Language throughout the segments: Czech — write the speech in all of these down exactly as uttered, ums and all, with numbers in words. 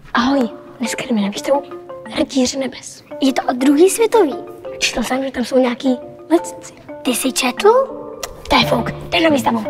Ahoj, dneska jdeme na výstavu Rytíři nebes. Je to o druhý světový. Četl jsem, že tam jsou nějaký letci. Ty jsi četl? To je fouk, jdem na výstavu.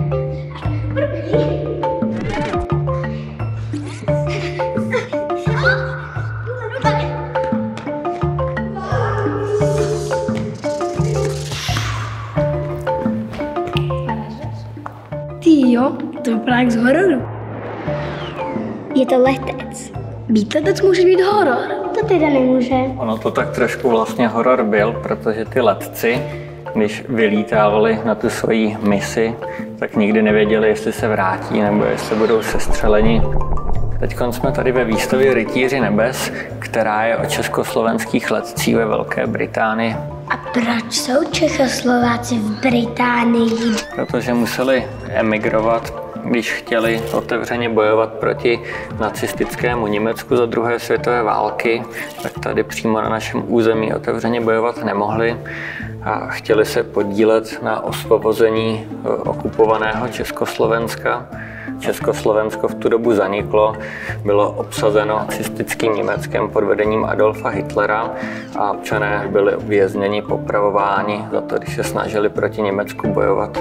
Ty jo, to vypadá jak z hororu. Je to letec. Být letec může být horor. To teda nemůže. Ono to tak trošku vlastně horor byl, protože ty letci, když vylítávali na tu svoji misi, tak nikdy nevěděli, jestli se vrátí nebo jestli budou sestřeleni. Teď jsme tady ve výstavě Rytíři nebes, která je o československých letcích ve Velké Británii. A proč jsou Čechoslováci v Británii? Protože museli emigrovat, když chtěli otevřeně bojovat proti nacistickému Německu za druhé světové války, tak tady přímo na našem území otevřeně bojovat nemohli a chtěli se podílet na osvobození okupovaného Československa. Československo v tu dobu zaniklo, bylo obsazeno nacistickým Německem pod vedením Adolfa Hitlera a občané byli vězněni, popravováni za to, když se snažili proti Německu bojovat.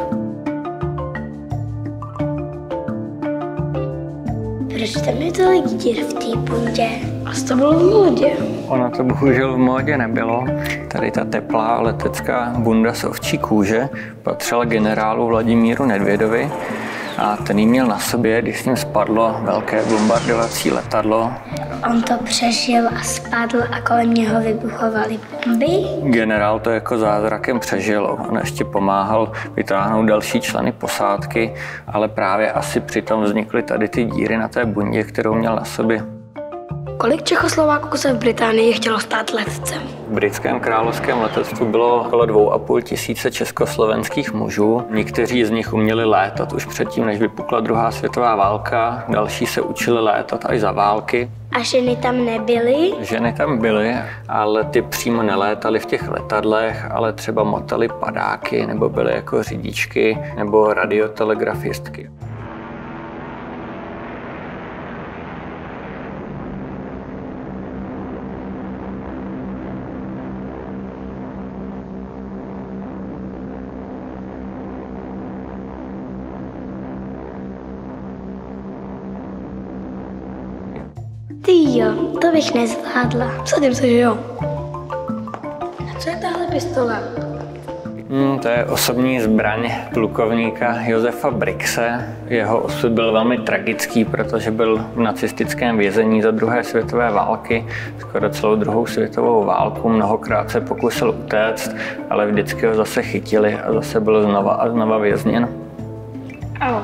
Proč tam je tolik dír v té bundě? Asi to bylo v módě. Ono to bohužel v módě nebylo. Tady ta teplá letecká bunda z ovčí kůže patřila generálu Vladimíru Nedvědovi a ten ji měl na sobě, když s ním spadlo velké bombardovací letadlo. On to přežil a spadl a kolem něho vybuchovaly bomby? Generál to jako zázrakem přežil. On ještě pomáhal vytáhnout další členy posádky, ale právě asi přitom vznikly tady ty díry na té bundě, kterou měl na sobě. Kolik Čechoslováků se v Británii chtělo stát letcem? V britském královském letectvu bylo okolo dvou a půl tisíce československých mužů. Někteří z nich uměli létat už předtím, než vypukla druhá světová válka. Další se učili létat až za války. A ženy tam nebyly? Ženy tam byly, ale ty přímo nelétaly v těch letadlech, ale třeba motaly padáky, nebo byly jako řidičky, nebo radiotelegrafistky. Ty jo, to bych nezvládla. Sadím se, že jo. A co je tahle pistole? Hmm, to je osobní zbraň plukovníka Josefa Brixe. Jeho osud byl velmi tragický, protože byl v nacistickém vězení za druhé světové války, skoro celou druhou světovou válku. Mnohokrát se pokusil utéct, ale vždycky ho zase chytili a zase byl znova a znova vězněn. Au.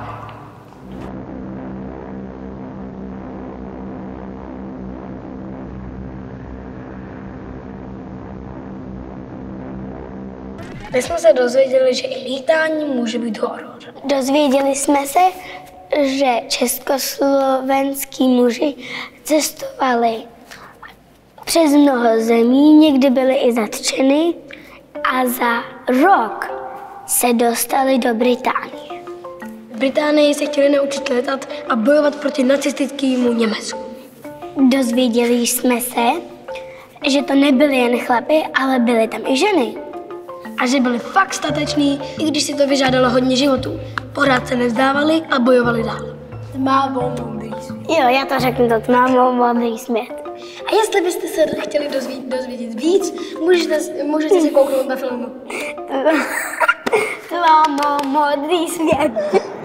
My jsme se dozvěděli, že i lítání může být horor. Dozvěděli jsme se, že československý muži cestovali přes mnoho zemí, někdy byli i zatčeni a za rok se dostali do Británie. V Británii se chtěli naučit letat a bojovat proti nacistickému Německu. Dozvěděli jsme se, že to nebyly jen chlapy, ale byly tam i ženy. A že byli fakt stateční, i když si to vyžádalo hodně životů. Pořád se nevzdávali a bojovali dál. Tmavou modrý svět. Jo, já to řeknu, to tmavou modrý svět. A jestli byste se chtěli dozvědět, dozvědět víc, můžete, můžete se kouknout na filmu. Tmavou modrý svět.